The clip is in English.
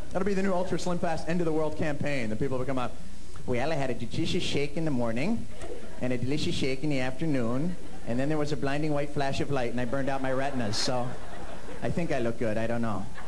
That'll be the new Ultra Slim Fast End of the World campaign. The people will come out. Well, I had a delicious shake in the morning and a delicious shake in the afternoon, and then there was a blinding white flash of light and I burned out my retinas, so I think I look good. I don't know.